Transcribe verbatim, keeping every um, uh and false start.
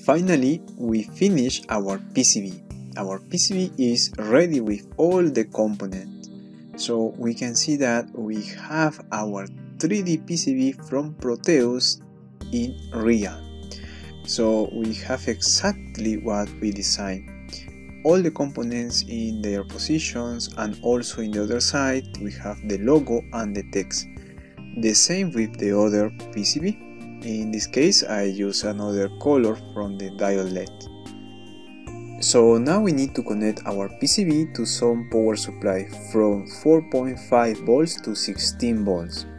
Finally, we finish our P C B. Our P C B is ready with all the components. So we can see that we have our three D P C B from Proteus in real. So we have exactly what we designed. All the components in their positions, and also in the other side we have the logo and the text. The same with the other P C B. In this case I use another color from the diode L E D. So now we need to connect our P C B to some power supply from four point five volts to sixteen volts.